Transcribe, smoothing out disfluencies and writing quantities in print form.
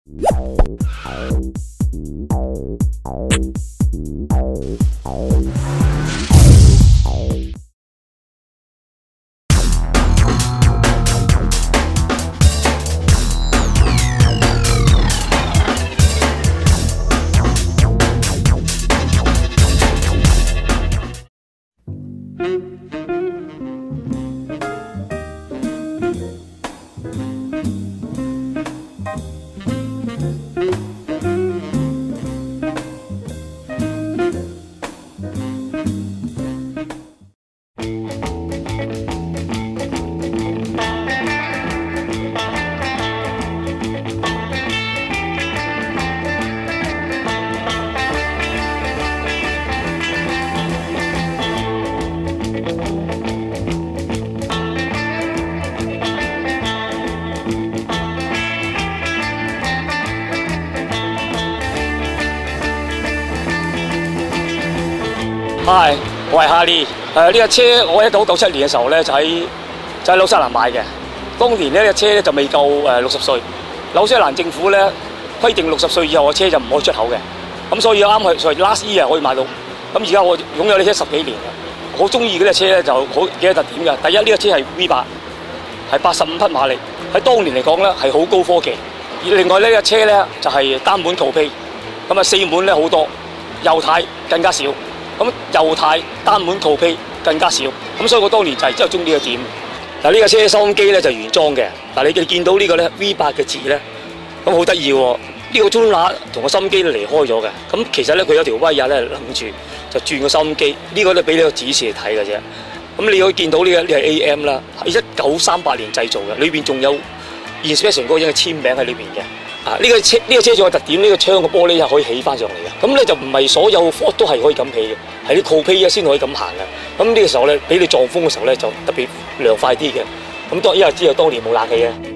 係，我係哈利。呢架車我1997年嘅時候咧就喺紐西蘭買嘅。當年呢架車咧就未夠60歲。紐西蘭政府咧規定60歲以後嘅車就唔可以出口嘅。咁所以啱去 last year 可以買到。咁而家我擁有呢車10幾年嘅，好中意嗰架車咧就好幾個特點嘅。第一，呢架車係 V8，係85匹馬力，喺當年嚟講咧係好高科技。而另外呢架車咧就係單門靠披，咁啊4門咧好多，右軚更加少。咁右軚單門靠披更加少，咁所以我當年就係真係中意呢個點。嗱，呢架車收音機咧就原裝嘅。嗱，你見到呢個咧 V8嘅字咧，咁好得意喎。呢個中罅同個收音機咧離開咗嘅。咁其實咧佢有條威亞咧諗住就轉個收音機，呢個咧俾你個指示嚟睇嘅啫。咁你可以見到呢個係 AM 啦，係1938年製造嘅，裏邊仲有 inspection 嗰個人嘅簽名喺裏邊嘅。呢個車仲有特點，呢個窗嘅玻璃係可以起翻上嚟嘅。咁咧就唔係所有 Ford 都係可以咁起嘅，係啲靠披先可以咁行嘅。咁呢個時候咧，俾你撞風嘅時候咧就特別涼快啲嘅。咁因為知道當年冇冷氣嘅。